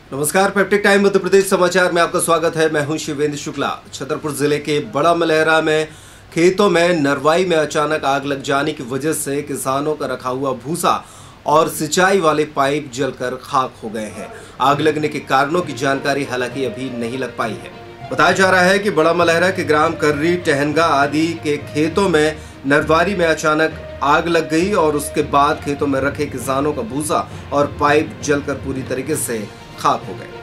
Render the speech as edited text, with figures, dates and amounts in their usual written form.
नमस्कार, peptic time Madhya Pradesh समाचार में आपका स्वागत है। मैं हूं शिवेंद्र शुक्ला। छतरपुर जिले के बड़ा मलहरा में खेतों में नरवाई में अचानक आग लग जाने की वजह से किसानों का रखा हुआ भूसा और सिंचाई वाले पाइप जलकर खाक हो गए हैं। आग लगने के कारणों की जानकारी हालांकि अभी नहीं लग पाई है। बताया जा रहा है कि बड़ा मलहरा के ग्राम कर्री, टहनगा आदि के खेतों में नरवारी में अचानक आग लग गई और उसके बाद खेतों में रखे किसानों का भूसा और पाइप जलकर पूरी तरीके से खाक हो गए।